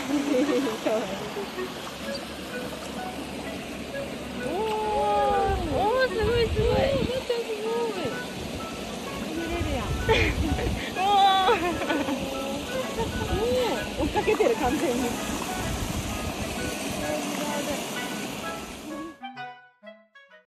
かわいい。おー、すごいすごい。まっちゃんすごい。見れるやん。おー。追っかけてる完全に。